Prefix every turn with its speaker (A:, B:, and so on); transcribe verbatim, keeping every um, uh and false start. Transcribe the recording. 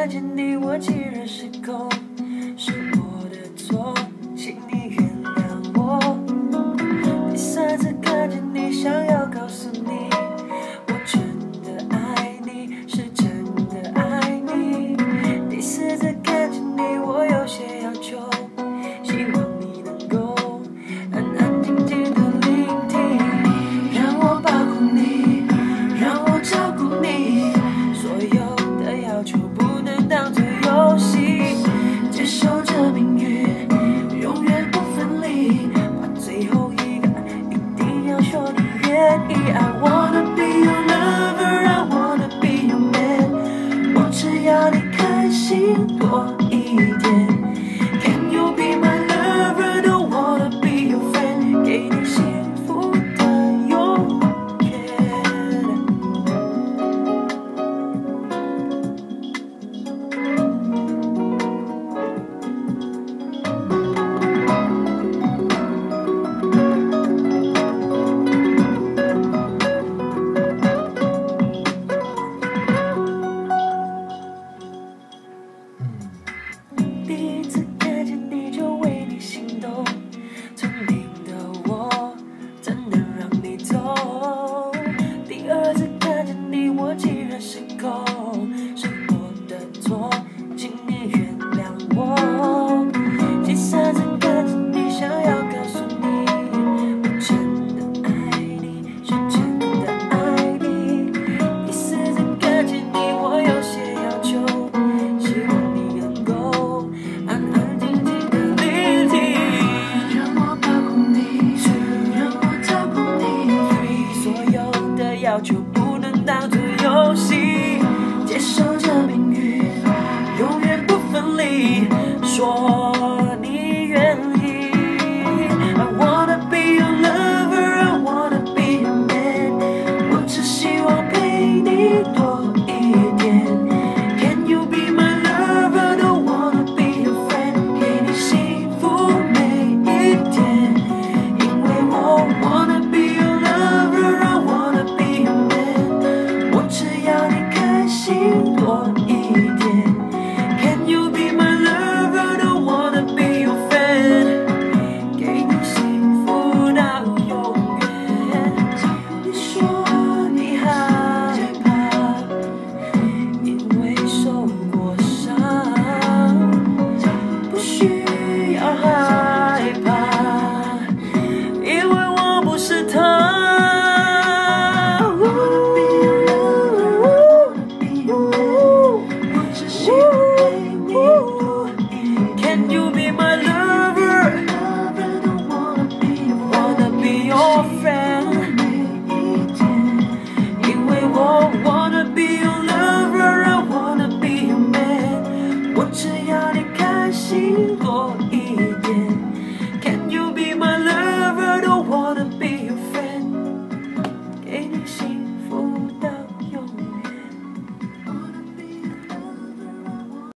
A: 看见你，我竟然失控，是我的错，请你原谅我。第三次看见你，想要告诉你，我真的爱你，是真的爱你。第四次看见你，我有些要求，希望你能够安安静静的聆听，让我保护你，让我照顾你，所有的要求不能当作游戏，接受这命运，永远不分离，把最后一个一定要说你愿意。I wanna be your lover, I wanna be your man， 我只要你开心多一点。